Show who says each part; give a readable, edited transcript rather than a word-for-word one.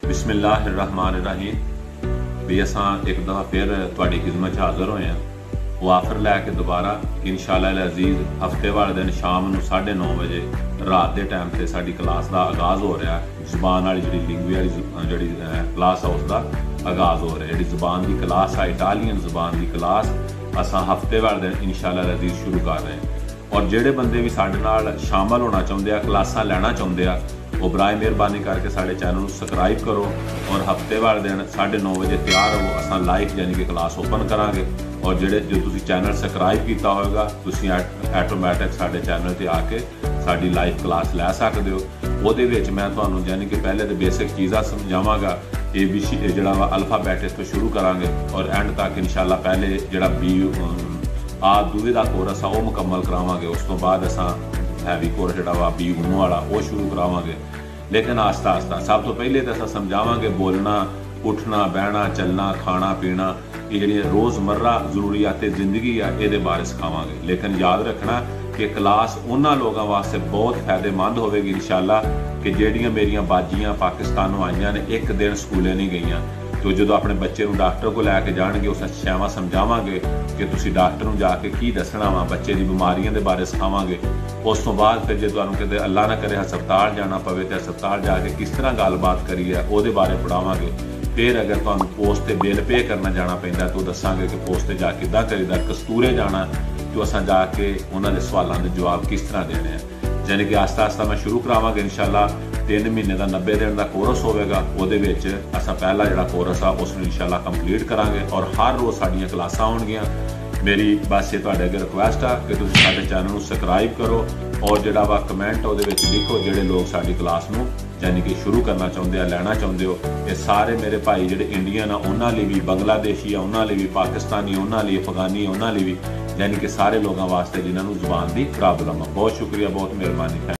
Speaker 1: बिस्मिल्लाहिर्रहमानिर्रहीम। भी असां एक दफ़ा फिर तुहाडी खिदमत हाज़र होए हैं। वो आफर लैके दोबारा इंशाअल्लाह अज़ीज़ हफ्ते वाले दिन शाम ਨੂੰ 9:30 वजे रात के टाइम से साडी क्लास का आगाज़ हो रहा है। जुबान वाली जी लिंगवी वाली जी क्लास है उसका आगाज़ हो रहा है। जी जुबान की क्लास है इटालियन जुबान की क्लास असां हफ्ते वाले दिन इंशाअल्लाह अज़ीज़ शुरू कर रहे हैं। और जेडे बंदे भी साडे नाल शामिल होना चाहते हैं क्लासा लेना चाहते हैं वो बराए मेहरबानी करके साढ़े चैनल को सबसक्राइब करो और हफ्ते वाले दिन 9:30 वजे तैयार हो असां लाइव यानी कि क्लास ओपन करांगे। और जो तुसी चैनल सबसक्राइब किया होगा तुसी ऐटोमैटिक साढ़े चैनल पर आके साड़ी लाइव क्लास लै सकते हो। ਉਹਦੇ ਵਿੱਚ मैं ਤੁਹਾਨੂੰ यानी कि पहले तो बेसिक चीज़ा समझावागा ABC ਜਿਹੜਾ ਵਾ अल्फाबैट तो शुरू करांगे और एंड तक इंशाअल्लाह पहले ਜਿਹੜਾ बी दूधे का कोर्स आ वो मुकम्मल करावांगे। उस तो बाद असां हैवी कोर्स ਜਿਹੜਾ ਵਾ बी उन्नू वाला वो शुरू करावांगे। लेकिन आस्ता आस्ता सब तो पहले तो असां समझावांगे बोलना उठना बहना चलना खाना पीना ये जी रोज़मर्रा जरूरियात जिंदगी है ये बारे सिखावांगे। लेकिन याद रखना कि क्लास उन्होंने लोगों वास्ते बहुत फायदेमंद होगी इंशाअल्लाह कि ਜਿਹੜੀਆਂ मेरिया बाजियां पाकिस्तानों आईयां ने एक दिन स्कूले नहीं गईयां तो जो अपने बच्चे को डॉक्टर को लैके जाएंगे उस शिक्षावां समझावांगे कि तुसी डॉक्टर को जाके की दसना वा बच्चे की बीमारियों के बारे सिखावांगे। उस तो बाद फिर जो तुहानूं किते अल्लाह ना करे हस्पताल जाना पवे तो हस्पताल जाके किस तरह गलबात करी है वो बारे पढ़ावांगे। फिर अगर तुहानूं पोस्ट ते बिल पे करना जाना पैंदा तो दसांगे कि पोस्ट ते जा किदां करीदा। कस्तूरे जाना तो असां जाके उन्होंने सवालों के जवाब किस तरह देने हैं। यानी कि आस्ता आस्ता मैं शुरू करावांगा इंशाअल्लाह 3 महीने का 90 दिन का कोर्स होगा। वो असा पहला जो कोर्स आ उस इंशाअल्लाह कंप्लीट करांगे और हर रोज़ साड़ियाँ क्लासां होणगियां। मेरी बस ये तुहाडे अगे रिक्वेस्ट आ कि तुसीं साडे चैनल को सबसक्राइब करो और जिहड़ा वा कमेंट वो लिखो जिहड़े लोग साडी क्लास नूं यानी कि शुरू करना चाहते हैं लैना चाहते हो। ये सारे मेरे भाई जिहड़े इंडियन आ उन्हां लई भी बंगलादेशी आ उन्हां लई भी पाकिस्तानी उन्हां लई अफगानी उन्हां लई भी यानी कि सारे लोगों वास्ते जिन्होंने जुबान की प्रॉब्लम है। बहुत शुक्रिया बहुत मेहरबानी।